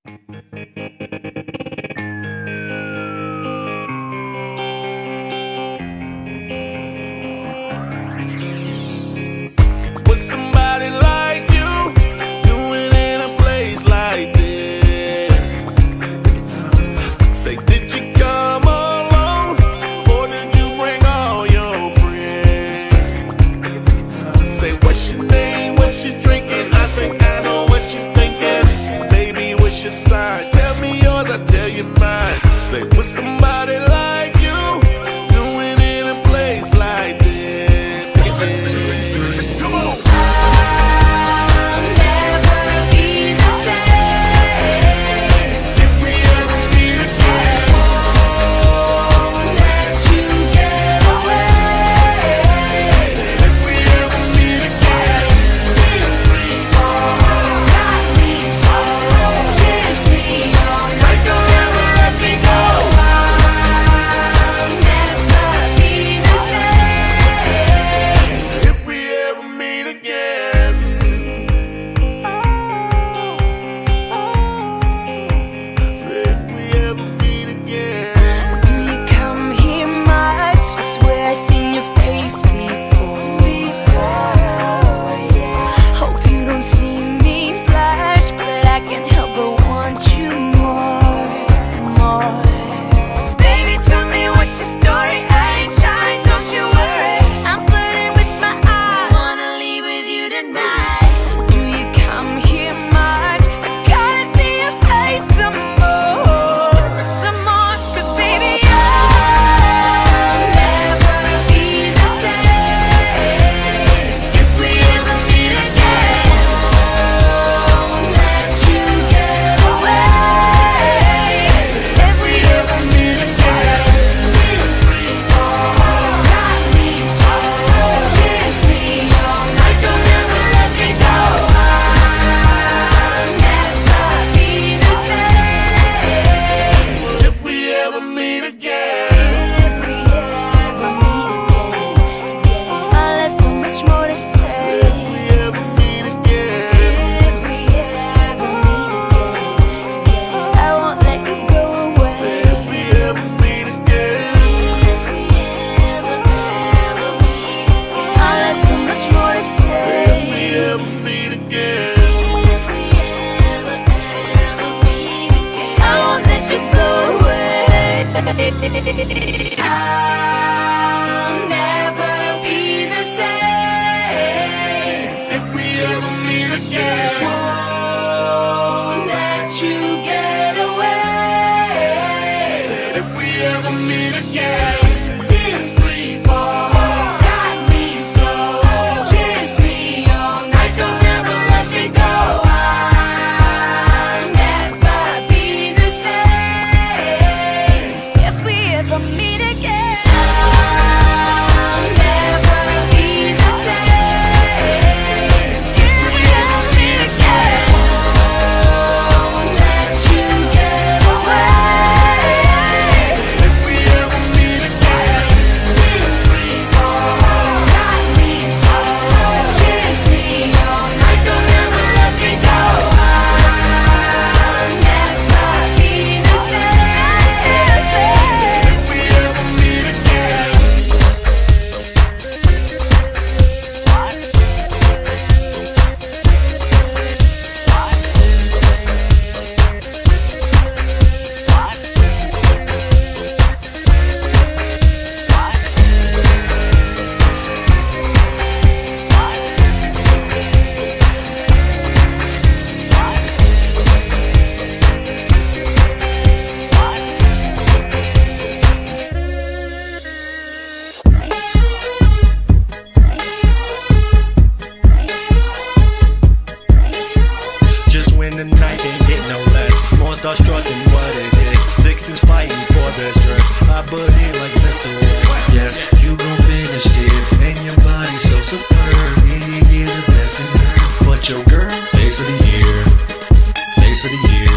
With somebody like you doing in a place like this? Say, did you come alone or did you bring all your friends? Say, what's your name, what you drinking? I think I know what you're thinking. Baby, what's your sign? Tell me yours, I'll tell you mine. Say, with somebody like you doing in a place like this? I'll never be the same if we ever meet again. Won't let you get away. Said if we ever meet again. This free fall got me so. Kiss me all night, don't ever let me go. I'll never be the same if we ever meet again. I'll never be the same if we ever meet again. Won't let you get away. If we ever meet again. This free fall got me so. Kiss me all night, don't ever let me go. I'll never be the same If we ever meet again. Just when the night ain't get no less, more start struggling what it is. Vixens fighting for best dress. I butt in like Mr. West. Yes, you gon' finish it, and your body so superb. Yeah, you're the best in her. But your girl, face of the year, face of the year.